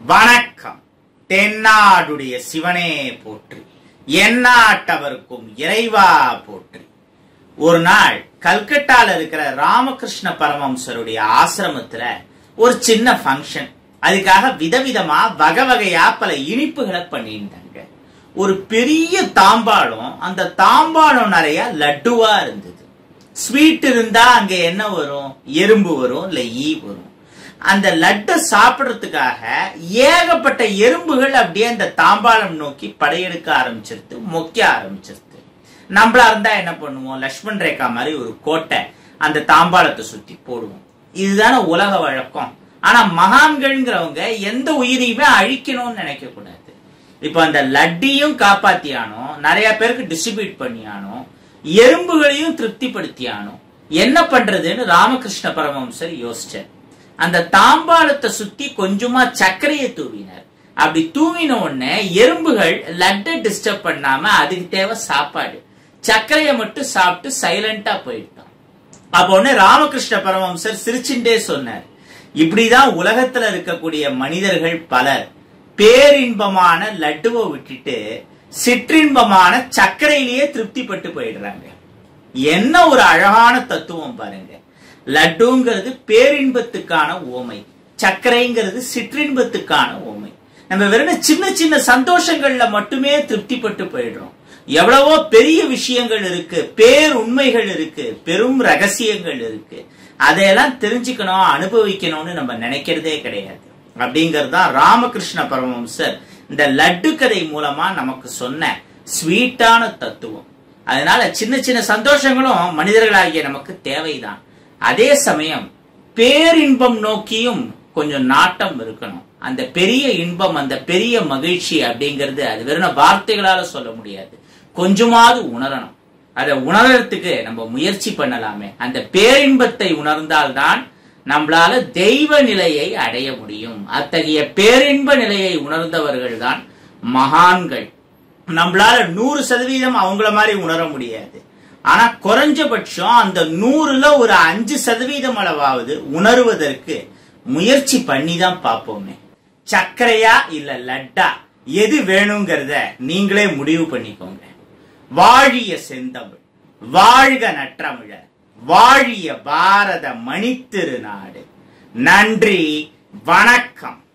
வணக்கம். தென்னாடுடைய சிவனே போற்றி, எந்நாட்டவர்க்கும் இறைவா போற்றி. ஒரு நாள் கல்கட்டால இருக்கிற ராமகிருஷ்ண பரமஹம்சருடைய ஆசிரமத்துல ஒரு சின்ன ஃபங்க்ஷன். அதுக்காக விதவிதமா வகை வகையா பல இனிப்புகளை பண்ணிட்டாங்க. ஒரு பெரிய தாம்பாளம், அந்த தாம்பாளம் நிறைய லட்டுவா இருந்தது. ஸ்வீட் இருந்தா அங்க என்ன வரும்? எறும்பு வரும், இல்ல ஈ வரும். அந்த லட்டை சாப்பிடுறதுக்காக ஏகப்பட்ட எறும்புகள் அப்படியே அந்த தாம்பாளம் நோக்கி படையெடுக்க ஆரம்பிச்சிருது, மொக்க ஆரம்பிச்சிருது. நம்மளா இருந்தா என்ன பண்ணுவோம்? லக்ஷ்மண் ரேகா மாதிரி ஒரு கோட்டை அந்த தாம்பாளத்தை சுத்தி போடுவோம். இதுதானே உலக வழக்கம். ஆனா மகான்கள்ங்கிறவங்க எந்த உயிரையுமே அழிக்கணும்னு நினைக்க கூடாது. இப்ப அந்த லட்டியும் காப்பாத்தியானோ, நிறைய பேருக்கு டிஸ்ட்ரிபியூட் பண்ணியானோ, எறும்புகளையும் திருப்திப்படுத்தியானோ, என்ன பண்றதுன்னு ராமகிருஷ்ண பரமஹம்சர் யோசிச்சார். அந்த தாம்பாளத்தை சுத்தி கொஞ்சமா சர்க்கரையை தூவினார். அப்படி தூவின உடனே எறும்புகள் லட்டை டிஸ்டர்ப் பண்ணாம அதுக்கு தேவை சாப்பாடு, சர்க்கரையை மட்டும் சாப்பிட்டு சைலண்டா போயிட்டான். அப்ப உடனே ராமகிருஷ்ண பரமஹம்சர் சிரிச்சுட்டே சொன்னார், இப்படிதான் உலகத்துல இருக்கக்கூடிய மனிதர்கள் பலர் பேரின்பமான லட்டுவை விட்டுட்டு சிற்றின்பமான சர்க்கரையிலேயே திருப்திப்பட்டு போயிடுறாங்க. என்ன ஒரு அழகான தத்துவம் பாருங்க. லட்டுங்கிறது பேரின்பத்துக்கான ஓமை, சர்க்கரைங்கிறது சிற்றின்பத்துக்கான ஓமை. நம்ம வெறும் சின்ன சின்ன சந்தோஷங்கள்ல மட்டுமே திருப்திப்பட்டு போயிடுறோம். எவ்வளவோ பெரிய விஷயங்கள் இருக்கு, பேருண்மைகள் இருக்கு, பெரும் ரகசியங்கள் இருக்கு. அதையெல்லாம் தெரிஞ்சுக்கணும், அனுபவிக்கணும்னு நம்ம நினைக்கிறதே கிடையாது. அப்படிங்கறதுதான் ராமகிருஷ்ண பரமஹம்சர் இந்த லட்டு கதை மூலமா நமக்கு சொன்ன ஸ்வீட்டான தத்துவம். அதனால சின்ன சின்ன சந்தோஷங்களும் மனிதர்களாகிய நமக்கு தேவைதான். அதே சமயம் பேரின்பம் நோக்கியும் கொஞ்சம் நாட்டம் இருக்கணும். அந்த பெரிய இன்பம், அந்த பெரிய மகிழ்ச்சி அப்படிங்கிறது அது வெறும் வார்த்தைகளால சொல்ல முடியாது. கொஞ்சமாவது உணரணும். அதை உணர்றதுக்கு நம்ம முயற்சி பண்ணலாமே. அந்த பேரின்பத்தை உணர்ந்தால்தான் நம்மளால தெய்வ நிலையை அடைய முடியும். அத்தகைய பேரின்ப நிலையை உணர்ந்தவர்கள் தான் மகான்கள். நம்மளால 100% அவங்கள மாதிரி உணர முடியாது. ஆனா குறைஞ்சபட்சம் அந்த 100ல ஒரு 5% அளவாவது உணர்வதற்கு முயற்சி பண்ணி தான் பார்ப்போமே. சர்க்கரையா இல்ல லட்டா, எது வேணுங்கிறத நீங்களே முடிவு பண்ணிக்கோங்க. வாழிய செந்தமிழ், வாழ்க நற்றமிழர், வாழிய பாரத மணித்திருநாடு. நன்றி, வணக்கம்.